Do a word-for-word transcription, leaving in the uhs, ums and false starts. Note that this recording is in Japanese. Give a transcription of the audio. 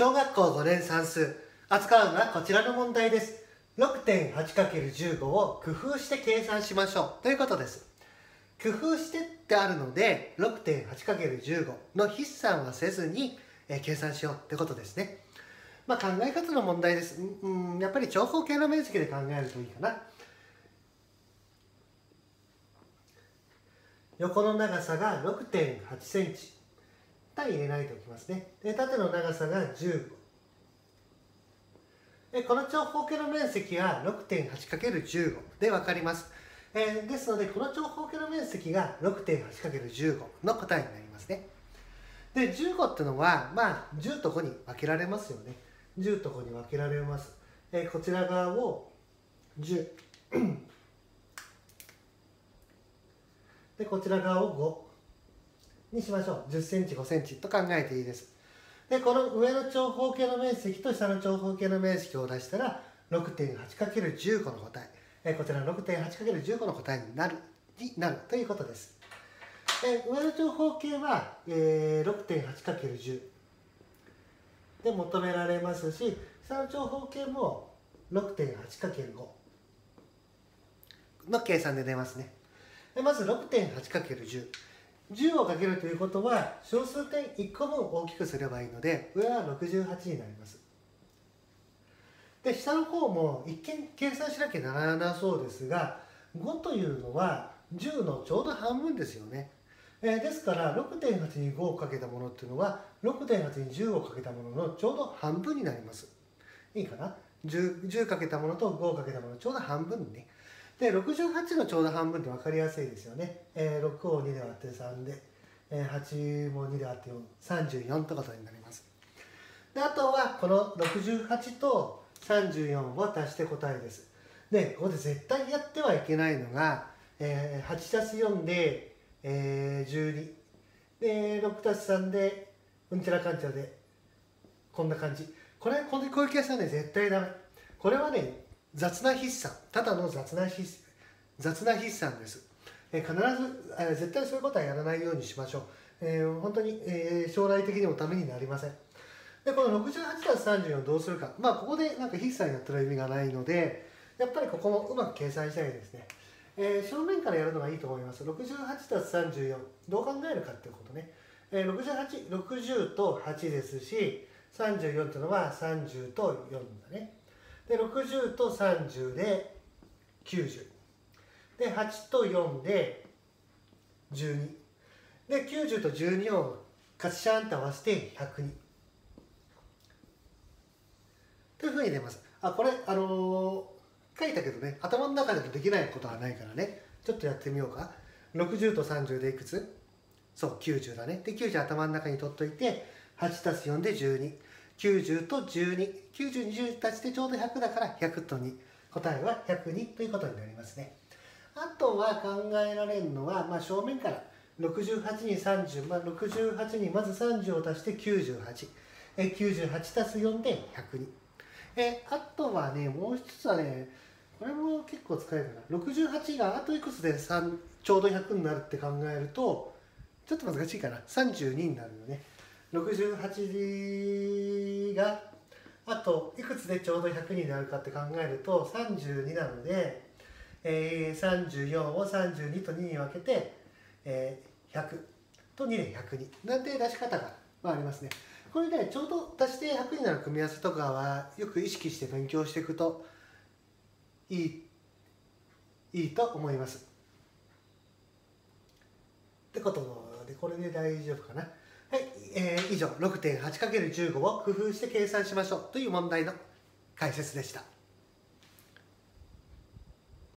小学校ごねん算数、扱うのはこちらの問題です。ろくてんはちかけるじゅうご を工夫して計算しましょうということです。工夫してってあるので ろくてんはちかけるじゅうご の筆算はせずに、えー、計算しようってことですね。まあ考え方の問題です。うん、やっぱり長方形の面積で考えるといいかな。横の長さが ろくてんはちセンチ。単位入れないとおきますね。で、縦の長さがじゅうご。で、この長方形の面積が ろくてんはちかけるじゅうご で分かります。えー、ですので、この長方形の面積が ろくてんはちかけるじゅうご の答えになりますね。で、じゅうごっていうのは、まあ、じゅうとごに分けられますよね。じゅうとごに分けられます。えー、こちら側をじゅう。で、こちら側をごにしましょう。じゅっセンチ、ごセンチと考えていいです。で、この上の長方形の面積と下の長方形の面積を出したら ろくてんはちかけるじゅうご の答え。えこちら ろくてんはちかけるじゅうご の答えになるになるということです。で、上の長方形は、えー、ろくてんはちかけるじゅう で求められますし、下の長方形も ろくてんはちかけるご の計算で出ますね。でまず ろくてんはちかけるじゅう。じゅうをかけるということは小数点いっこぶん大きくすればいいので上はろくじゅうはちになります。で下の方も一見計算しなきゃならなそうですがごというのはじゅうのちょうど半分ですよね。えー、ですから ろくてんはち にごをかけたものっていうのは ろくてんはち にじゅうをかけたもののちょうど半分になります。いいかな。 10, 10かけたものとごをかけたものちょうど半分ね。で、ろくじゅうはちのちょうど半分って分かりやすいですよね。えー、ろくをにで割ってさんで、えー、はちもにで割ってよん、さんじゅうよんってことになります。で、あとはこのろくじゅうはちとさんじゅうよんを足して答えです。で、ここで絶対やってはいけないのが、えー、はちたすよんで、えー、じゅうに。で、ろくたすさんで、うんちゃらかんちゃらで、こんな感じ。これ、こういう計算ね、絶対ダメ。これはね、雑な筆算、ただの雑な筆雑な筆算です。えー、必ず、えー、絶対そういうことはやらないようにしましょう。えー、本当に、えー、将来的にもためになりません。で、この ろくじゅうはちたすさんじゅうよん どうするか。まあ、ここでなんか筆算やってる意味がないので、やっぱりここもうまく計算したいですね。えー、正面からやるのがいいと思います。ろくじゅうはちたすさんじゅうよん、どう考えるかっていうことね。えー、ろくじゅうはち、ろくじゅうとはちですし、さんじゅうよんというのはさんじゅうとよんだね。で、ろくじゅうとさんじゅうできゅうじゅう。で、はちとよんでじゅうに。で、きゅうじゅうとじゅうにをカチシャンと合わせてひゃくに。というふうに出ます。あ、これ、あのー、書いたけどね、頭の中でもできないことはないからね。ちょっとやってみようか。ろくじゅうとさんじゅうでいくつ？そう、きゅうじゅうだね。で、きゅうじゅう頭の中に取っといて、はちたすよんでじゅうに。きゅうじゅうとじゅうに。きゅうじゅう、にじゅう足してちょうどひゃくだからひゃくとに。答えはひゃくにということになりますね。あとは考えられるのは、まあ、正面からろくじゅうはちにさんじゅう、まあ、ろくじゅうはちにまずさんじゅうを足してきゅうじゅうはち。えきゅうじゅうはちたすよんでひゃくに。えあとはね、もう一つはね、これも結構使えるかな。ろくじゅうはちがあといくつでさんちょうどひゃくになるって考えると、ちょっと難しいかな。さんじゅうにになるよね。ろくじゅうはちがあといくつでちょうどひゃくになるかって考えるとさんじゅうになので、えー、さんじゅうよんをさんじゅうにとにに分けて、えー、ひゃくとにでひゃくになんて出し方が、まあ、ありますね。これね、ちょうど足してひゃくになる組み合わせとかはよく意識して勉強していくといい、いいと思います。ってことで、これで大丈夫かな。はい、えー、以上 ろくてんはちかけるじゅうご を工夫して計算しましょうという問題の解説でした。